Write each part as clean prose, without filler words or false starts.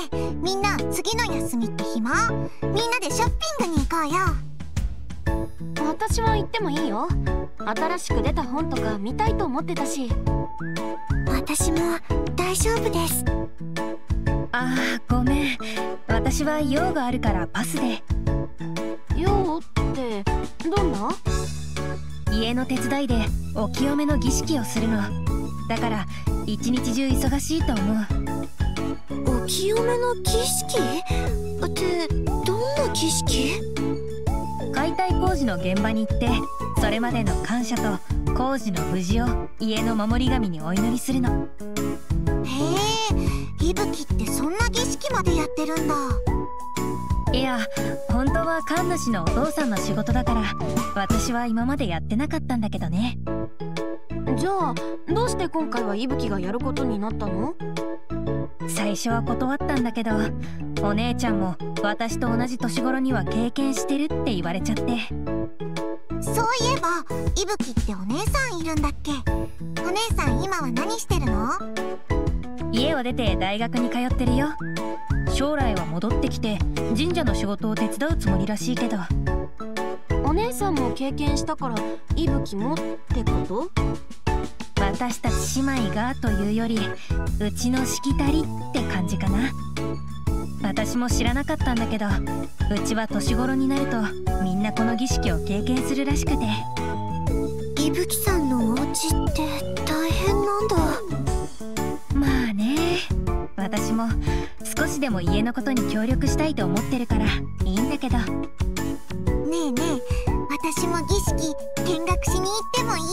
みんな次の休みって暇？みんなでショッピングに行こうよ。 私は行ってもいいよ。新しく出た本とか見たいと思ってたし。 私も大丈夫です。 あー、ごめん。私は用があるからパスで。 用ってどんな？ 家の手伝いでお清めの儀式をするの。だから一日中忙しいと思う。お清めの儀式ってどんな儀式？ 解体工事の現場に行って、それまでの感謝と工事の無事を家の守り神にお祈りするの。 へえ、いぶきってそんな儀式までやってるんだ。 いや、本当は神主のお父さんの仕事だから、私は今までやってなかったんだけどね。 じゃあどうして今回はいぶきがやることになったの？ 最初は断ったんだけど、お姉ちゃんも私と同じ年頃には経験してるって言われちゃって。 そういえばいぶきってお姉さんいるんだっけ？お姉さん今は何してるの？ 家を出て大学に通ってるよ。将来は戻ってきて神社の仕事を手伝うつもりらしいけど。 お姉さんも経験したからいぶきもってこと？ 私たち姉妹がというより、うちのしきたりって感じかな。私も知らなかったんだけど、うちは年頃になるとみんなこの儀式を経験するらしくて。 いぶきさんのお家って大変なんだ。 まあね、私も少しでも家のことに協力したいと思ってるからいいんだけど。ねえねえ、私も儀式見学しに行ってもいい？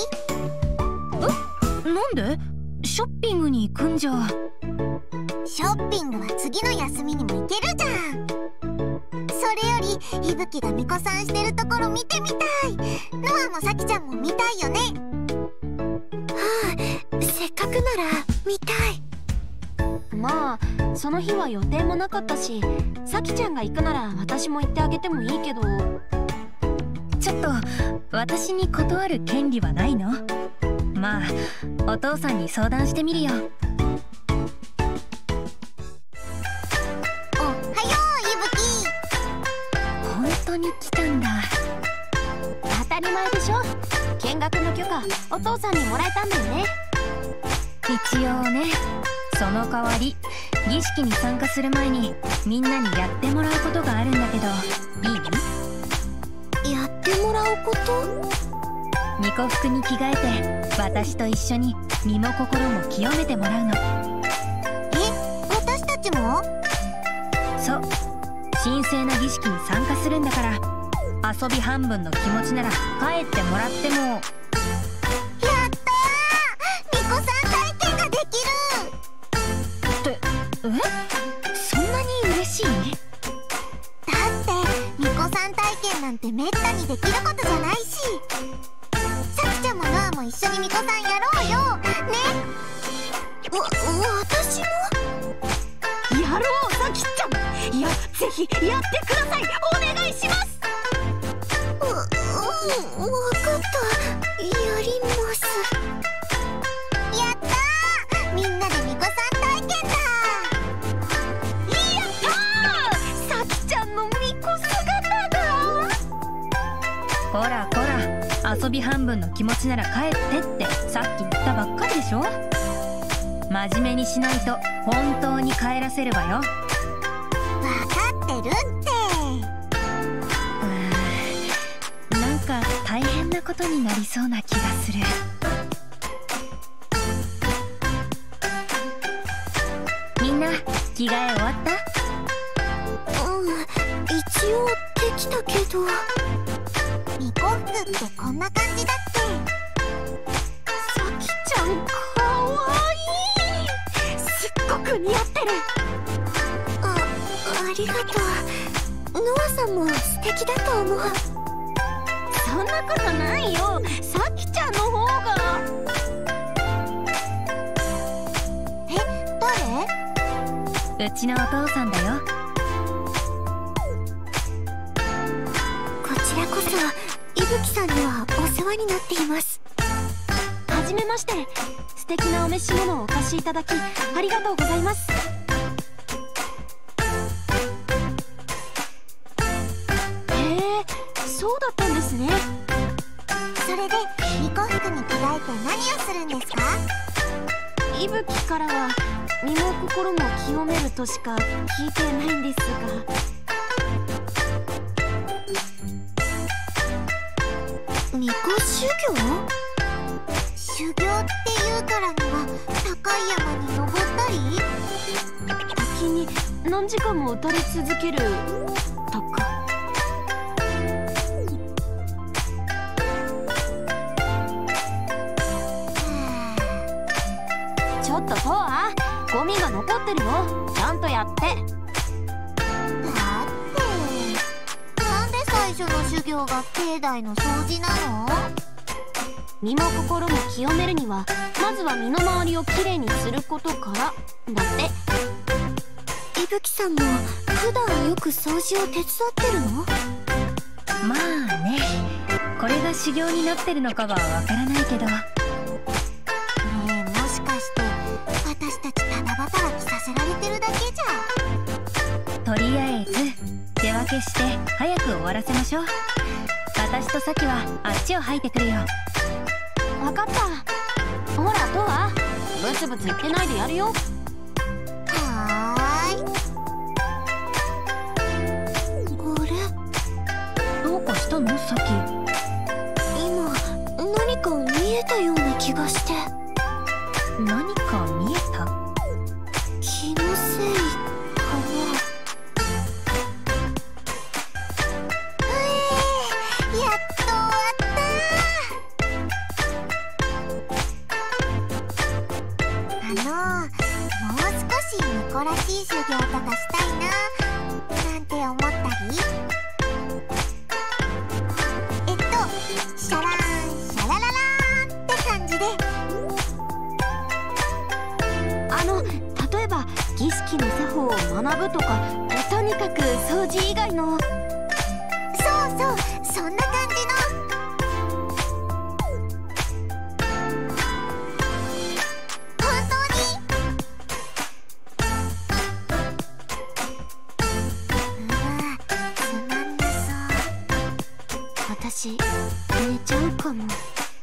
なんで？ショッピングに行くんじゃ。 ショッピングは次の休みにも行けるじゃん。それよりいぶきがみこさんしてるところ見てみたい。ノアもさきちゃんも見たいよね。はあ、せっかくなら見たい。 まあその日は予定もなかったし、さきちゃんが行くなら私も行ってあげてもいいけど。 ちょっと私に断る権利はないの？まあお父さんに相談してみるよ。 おはよう、いぶき。 本当に来たんだ。 当たり前でしょ。見学の許可お父さんにもらえたんだよね。 一応ね。その代わり儀式に参加する前にみんなにやってもらうことがあるんだけど、いい？ やってもらうこと？ 巫女服に着替えて私と一緒に身も心も清めてもらうの。 私たちも？ そう、神聖な儀式に参加するんだから、遊び半分の気持ちなら帰ってもらっても。 やったー！みこさん体験ができる！ ってそんなに嬉しい？ だってみこさん体験なんてめったにできることじゃないし。さきちゃんもノアも一緒にみこさんやろうよね。私もやろう、さきちゃん。いや、ぜひやってください。お願いします。 わかった。やります。やったー！みんなでみこさん体験だ。 やったー！さきちゃんのみこ姿だ。 こらこら、遊び半分の気持ちなら帰ってってさっき言ったばっかりでしょ。真面目にしないと本当に帰らせるわよ。 わかってるって。 なんか大変なことになりそうな気がする。みんな着替え終わった？ 一応できたけど。みこ服ってこんな感じだって。 さきちゃんかわいい。すっごく似合ってる。 ありがとう。ノアさんも素敵だと思う。 そんなことないよ。さきちゃんの方が。 誰？ うちのお父さんだよ。 こちらこそいぶきさんにはお世話になっています。 はじめまして。素敵なお召し物をお貸しいただきありがとうございます。 そうだったんですね。 それで巫女服に着替えて何をするんですか？ いぶきからは身も心も清めるとしか聞いてないんですが。 巫女修行？修行っていうからには高い山に登ったり？ 滝に何時間も打たれ続けるとか。ちょっとトア、ゴミが残ってるよ。ちゃんとやって。 だってなんで最初の修行が境内の掃除なの？ 身も心も清めるにはまずは身の回りをきれいにすることからだって。 いぶきさんも普段よく掃除を手伝ってるの？ まあね、これが修行になってるのかはわからないけど。 ねえ、もしかして私たちただ働きさせられてるだけじとりあえず手分けして早く終わらせましょう。私とサキはあっちを吐いてくるよ。 分かった。ほらトア、ブツブツ言ってないでやるよ。 ゃん。はーい。あれ？ どうかしたのサキ？ 今何か見えたような気がして。 何か見えた？ 気のせいかな。やっと終わった。もう少し巫女らしい修行とかしたいななんて思ったり。シャラーンシャラララーンって感じで。 例えば儀式の作法を学ぶとか、とにかく掃除以外の。 そうそう、そんな感じの。本当に？つまんなそう。 私寝ちゃうかも。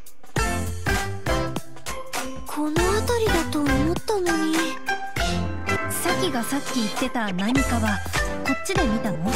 この辺りだと思ったのに。 サキがさっき言ってた何かはこっちで見たの？ はい、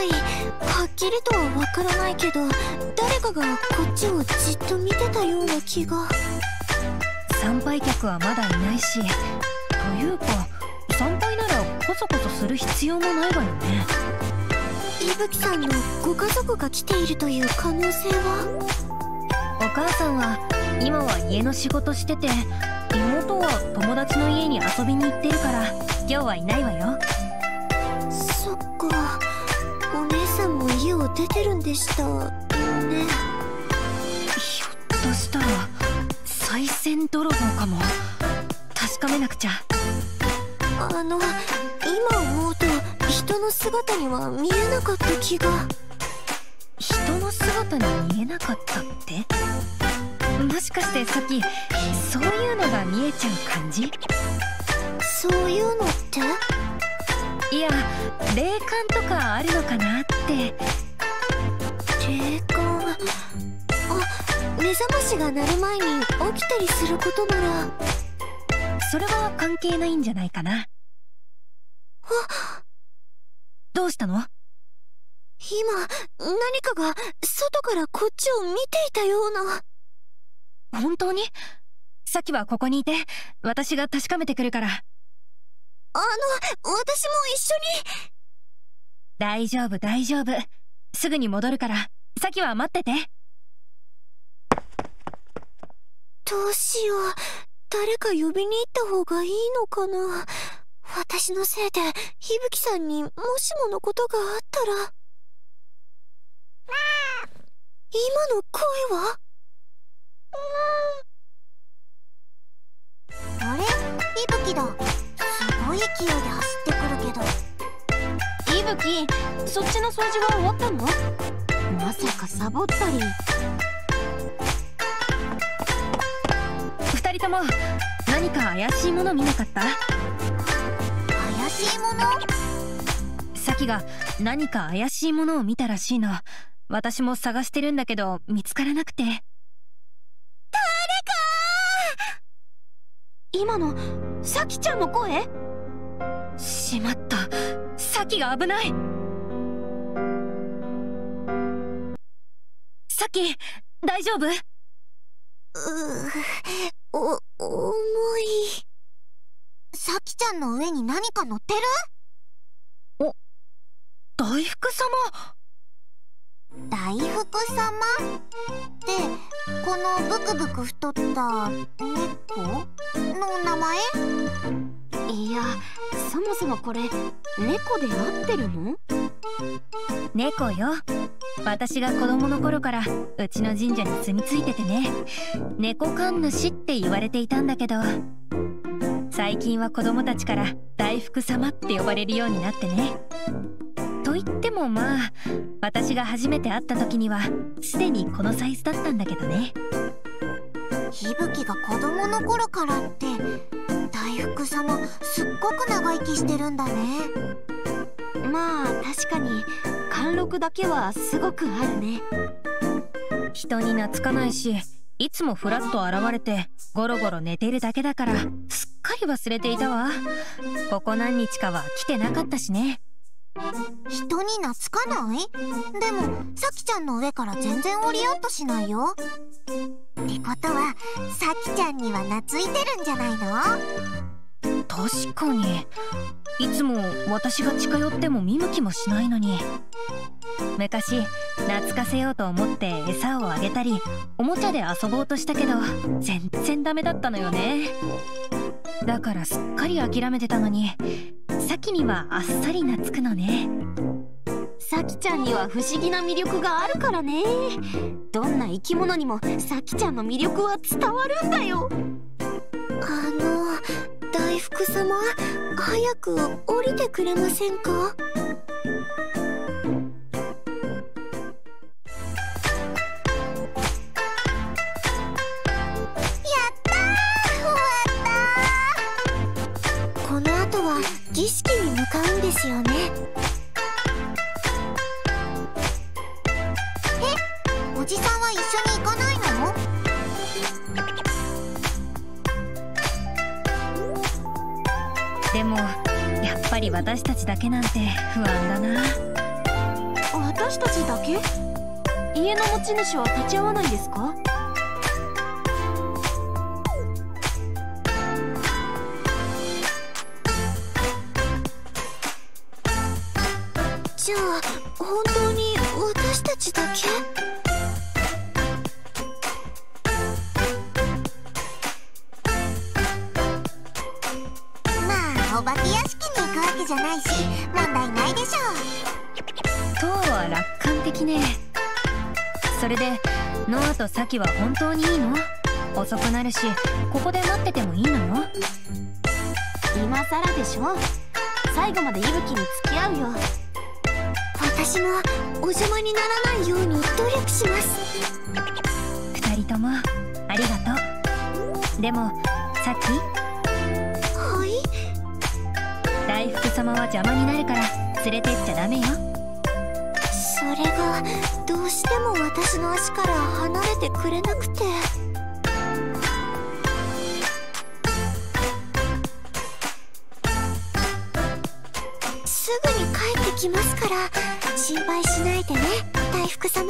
はっきりとはわからないけど、誰かがこっちをじっと見てたような気が。 参拝客はまだいないし、というか参拝ならコソコソする必要もないわよね。 いぶきさんのご家族が来ているという可能性は？ お母さんは今は家の仕事してて、妹は友達の家に遊びに行ってるから今日はいないわよ。 そっか、お姉さんも家を出てるんでしたよね。 ひょっとしたら賽銭泥棒かも。確かめなくちゃ。 今思うと人の姿には見えなかった気が。 人の姿に見えなかったって？もしかしてさっきそういうのが見えちゃう感じ？ そういうのって？ いや、霊感とかあるのかなって。 霊感？あ、目覚ましが鳴る前に起きたりすることなら。 それは関係ないんじゃないかな。どうしたの？ 今何かが外からこっちを見ていたような。 本当に？さっきはここにいて、私が確かめてくるから。 私も一緒に。 大丈夫大丈夫、すぐに戻るから、さっきは待ってて。 どうしよう、誰か呼びに行った方がいいのかな。私のせいでひぶきさんにもしものことがあったら。今の声は？あれ？いぶきだ。すごい勢いで走ってくるけど。 いぶき、そっちの掃除は終わったの？まさかサボったり。 二人とも何か怪しいもの見なかった？ 怪しいもの？ さきが何か怪しいものを見たらしいの。私も探してるんだけど見つからなくて。誰か今のサキちゃんの声？ しまった、サキが危ない。サキ、大丈夫？ 重い。サキちゃんの上に何か乗ってる？ 大福様。 大福様ってこのブクブク太った猫の名前？ いや、そもそもこれ猫で合ってるの？ 猫よ。私が子供の頃からうちの神社に住み着いててね、猫神主って言われていたんだけど、最近は子供たちから大福様って呼ばれるようになってね。と言ってもまあ、私が初めて会った時にはすでにこのサイズだったんだけどね。 ひぶきが子供の頃からって大福様すっごく長生きしてるんだね。 まあ確かに貫禄だけはすごくあるね。 人に懐かないし、いつもフラッと現れてゴロゴロ寝てるだけだからすっかり忘れていたわ。ここ何日かは来てなかったしね。 人に懐かない？でもサキちゃんの上から全然降りようとしないよ。ってことはサキちゃんには懐いてるんじゃないの？ 確かに、いつも私が近寄っても見向きもしないのに。昔懐かせようと思って餌をあげたりおもちゃで遊ぼうとしたけど全然ダメだったのよね。だからすっかり諦めてたのに、サキにはあっさり懐くのね。 サキちゃんには不思議な魅力があるからね。どんな生き物にもサキちゃんの魅力は伝わるんだよ。 大福様、早く降りてくれませんか？やったー、終わったー。この後は儀式に向かうんですよね。おじさんは一緒に行かないの？ でもやっぱり私たちだけなんて不安だな。 私たちだけ？家の持ち主は立ち会わないんですか？ じゃあ本当に私たちだけ？まあお化け屋敷に行くわけじゃないし問題ないでしょう。 塔は楽観的ね。それでノアとサキは本当にいいの？遅くなるしここで待っててもいいのよ。 今さらでしょ。最後まで息吹に付き合うよ。 私もお邪魔にならないように努力します。 二人ともありがとう。でもサキ。 はい？ 大福様は邪魔になるから連れてっちゃダメよ。 それがどうしても私の足から離れてくれなくて。すぐに帰ってきますから心配しないでね、大福様。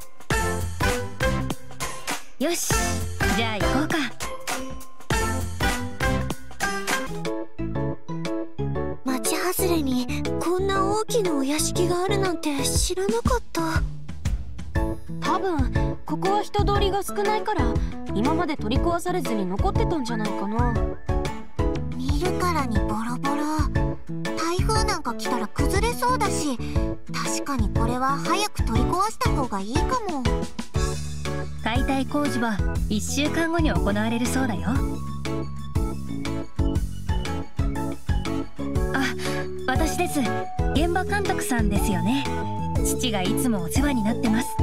よし、じゃあ行こうか。 町外れにこんな大きなお屋敷があるなんて知らなかった。 多分ここは人通りが少ないから今まで取り壊されずに残ってたんじゃないかな。 見るからにボロボロ。台風なんか来たら崩れそうだし、確かにこれは早く取り壊した方がいいかも。 解体工事は1週間後に行われるそうだよ。あ、私です。現場監督さんですよね。父がいつもお世話になってます。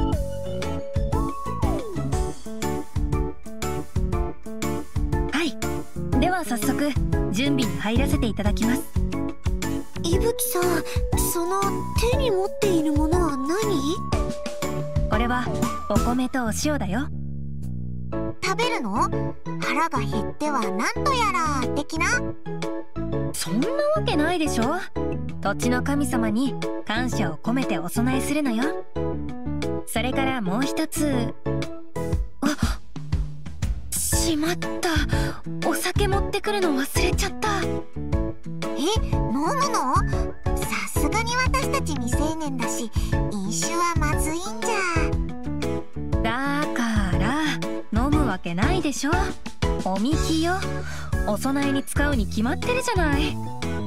はい、では早速準備に入らせていただきます。 いぶきさん、その手に持っているものは何？ これはお米とお塩だよ。 食べるの？腹が減ってはなんとやら的な？ そんなわけないでしょ。土地の神様に感謝を込めてお供えするのよ。それからもう一つ。あ、しまった。お酒持ってくるの忘れちゃった。 飲むの？さすがに私たち未成年だし、飲酒はまずいんじゃ。 だから飲むわけないでしょ。おみきよ。お供えに使うに決まってるじゃない。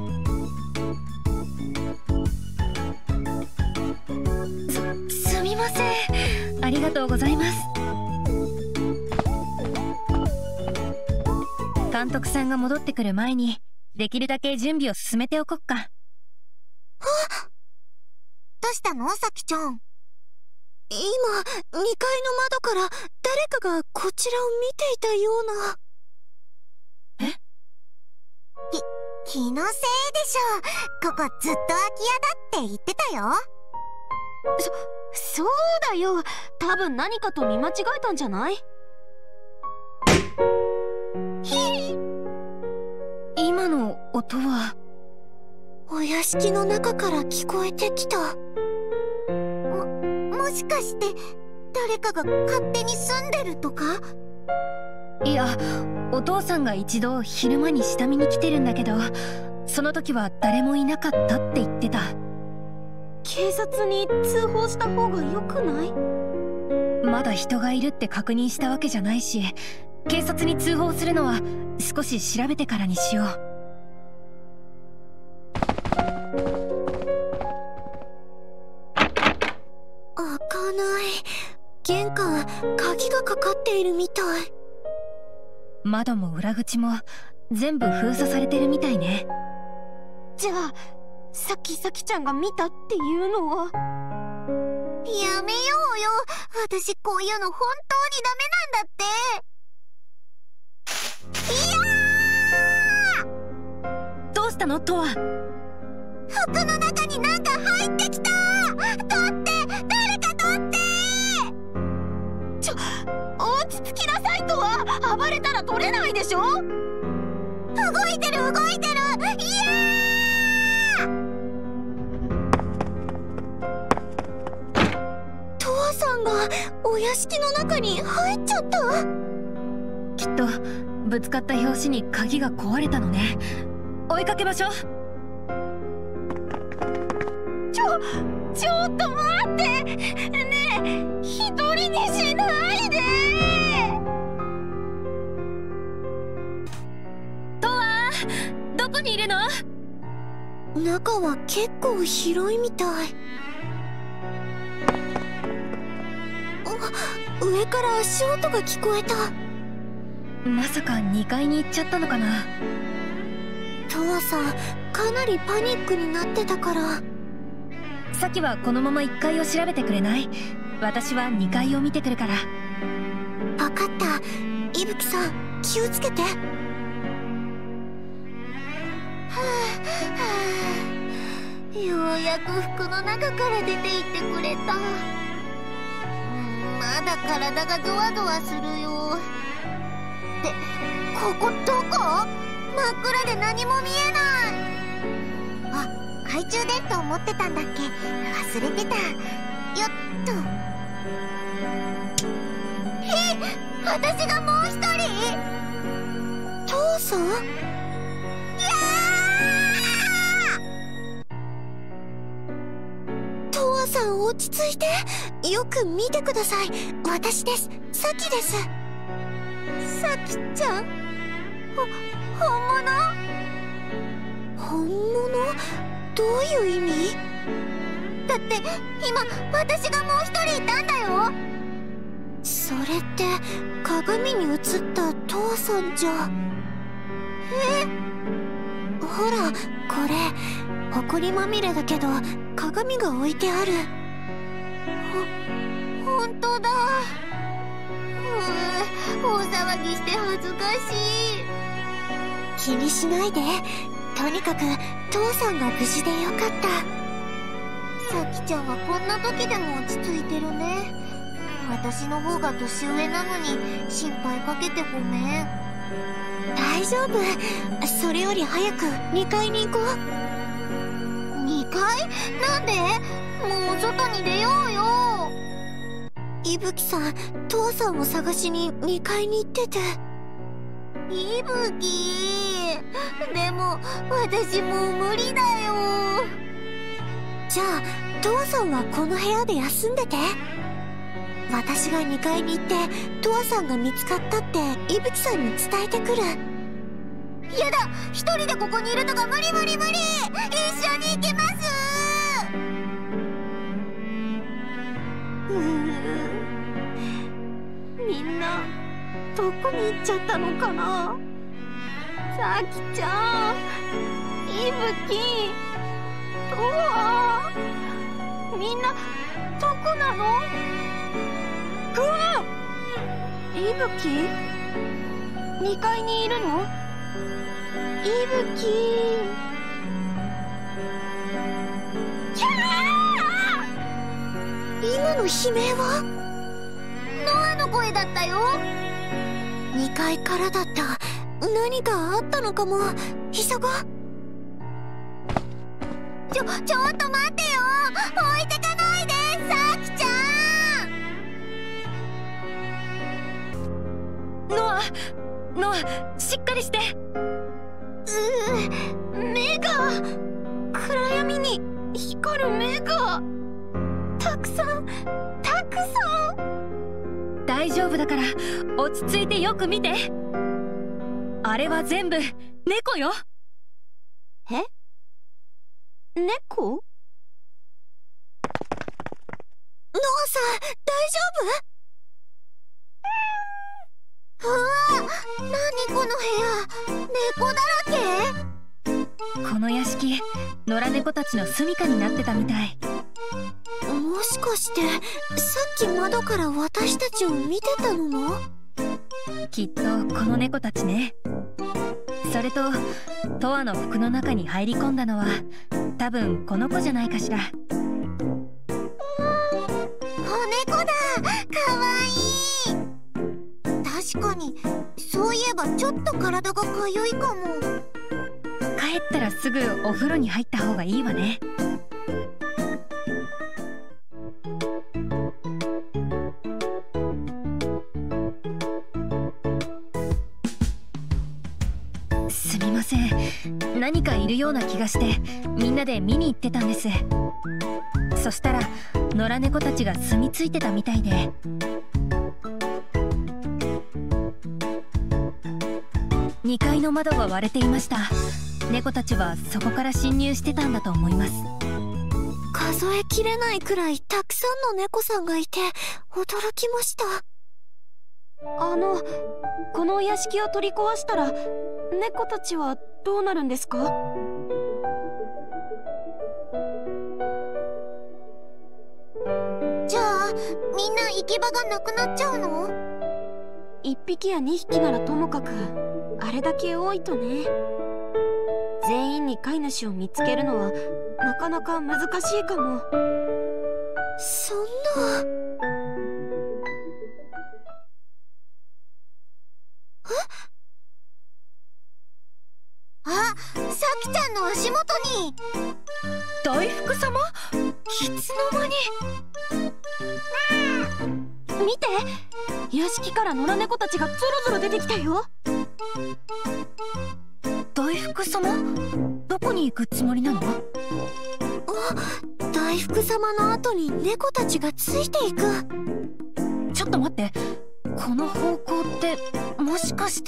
すみません。ありがとうございます。監督さんが戻ってくる前にできるだけ準備を進めておこっか。 どうしたの、さきちゃん？ 今、2階の窓から誰かがこちらを見ていたような。 気のせいでしょ。ここずっと空き家だって言ってたよ。 そうだよ。多分何かと見間違えたんじゃない？ 今の音はお屋敷の中から聞こえてきた。 もしかして誰かが勝手に住んでるとか？ いや、お父さんが一度昼間に下見に来てるんだけど、その時は誰もいなかったって言ってた。 警察に通報した方が良くない？ まだ人がいるって確認したわけじゃないし、警察に通報するのは少し調べてからにしよう。 開かない。玄関、鍵がかかっているみたい。 窓も裏口も全部封鎖されてるみたいね。 じゃあさっきさきちゃんが見たっていうのは？ やめようよ。私こういうの本当にダメなんだって。いやー！ どうしたの、トワ？ 服の中になんか入ってきた！取って！誰か取って！ 落ち着きなさいとは。暴れたら取れないでしょ。 動いてる！いやー！トワさんがお屋敷の中に入っちゃった。 きっとぶつかった拍子に鍵が壊れたのね。追いかけましょう。 ちょっと待って。ねえ、一人にしないで。 トワ、どこにいるの？ 中は結構広いみたい。上から足音が聞こえた。 まさか2階に行っちゃったのかな。 トワさん、かなりパニックになってたから。 さっきはこのまま1階を調べてくれない？私は2階を見てくるから。 分かった。いぶきさん、気をつけて。 ようやく服の中から出て行ってくれた。まだ体がゾワゾワするよ。ってここどこ？真っ暗で何も見えない。あ、懐中電灯持ってたんだっけ？忘れてた。よっと。私がもう一人？ 父さん？トワさん、落ち着いて。よく見てください。私です。サキです。 さきちゃん？本物？ 本物？どういう意味？ だって今私がもう一人いたんだよ。 それって鏡に映った父さんじゃ。ほら、これほこりまみれだけど鏡が置いてある。 本当だ。大騒ぎして恥ずかしい。 気にしないで。 とにかく父さんが無事でよかった。 さきちゃんはこんな時でも落ち着いてるね。私の方が年上なのに心配かけてごめん。 大丈夫。それより早く2階に行こう。 2階？なんで？もう外に出ようよ。 いぶきさん、父さんを探しに2階に行ってて。 いぶき、でも私もう無理だよ。 じゃあ父さんはこの部屋で休んでて。私が2階に行って父さんが見つかったっていぶきさんに伝えてくる。 やだ、一人でここにいるのが無理無理無理。一緒に行きます。 みんなどこに行っちゃったのかな。さきちゃん、いぶき、とわ、みんなどこなの？うわ！いぶき？ 2 階にいるの？いぶき。キャー！ 今の悲鳴は？ ノアの声だったよ。 2階からだった。何かあったのかも。急ごう。 ちょっと待ってよ。置いてかないで、さきちゃん。ノア、しっかりして。 目が、暗闇に光る目がたくさん。 大丈夫だから落ち着いてよく見て。あれは全部猫よ。 え？猫？ ノアさん、大丈夫？うわ、何この部屋、猫だらけ？この屋敷、野良猫たちの住処になってたみたい。 もしかしてさっき窓から私たちを見てたの？ きっとこの猫たちね。それとトワの服の中に入り込んだのは多分この子じゃないかしら。 子猫だ、かわいい。確かに、そういえばちょっと体がかゆいかも。 帰ったらすぐお風呂に入った方がいいわね。すみません、何かいるような気がしてみんなで見に行ってたんです。そしたら野良猫たちが住み着いてたみたいで。2階の窓が割れていました。猫たちはそこから侵入してたんだと思います。 数えきれないくらいたくさんの猫さんがいて驚きました。 このお屋敷を取り壊したら猫たちはどうなるんですか？ じゃあみんな行き場がなくなっちゃうの？1 匹や2匹ならともかく、あれだけ多いとね。全員に飼い主を見つけるのはなかなか難しいかも。 そんな。 あ、さきちゃんの足元に大福様？いつの間に。 見て、屋敷から野良猫たちがゾロゾロ出てきたよ。 大福様？どこに行くつもりなの？ 大福様の後に猫たちがついていく。 ちょっと待って、この方向ってもしかして。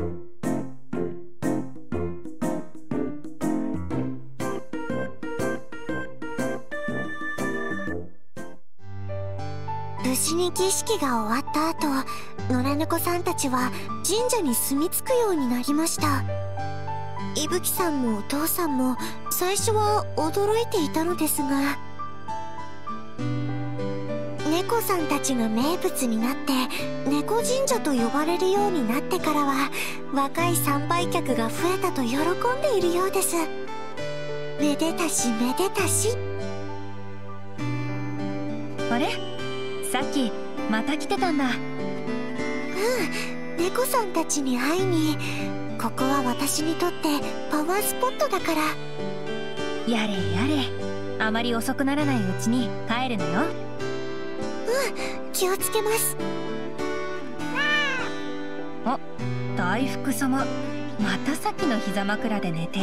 無事に儀式が終わった後、野良猫さんたちは神社に住み着くようになりました。いぶきさんもお父さんも最初は驚いていたのですが、猫猫さんたちが名物になって猫神社と呼ばれるようになってからは、若い参拝客が増えたと喜んでいるようです。めでたしめでたし。 あれ、さっきまた来てたんだ。 猫さんたちに会いに。ここは私にとってパワースポットだから。 やれやれ、あまり遅くならないうちに帰るのよ。 気をつけます。 あ、大福様、またさっきの膝枕で寝て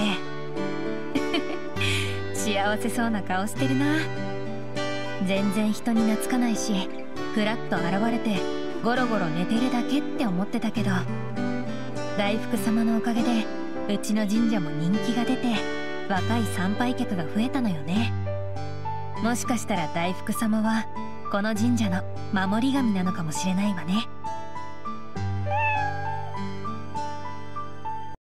幸せそうな顔してるな。全然人に懐かないし、ふらっと現れてゴロゴロ寝てるだけって思ってたけど、大福様のおかげでうちの神社も人気が出て若い参拝客が増えたのよね。もしかしたら大福様はこの神社の守り神なのかもしれないわね。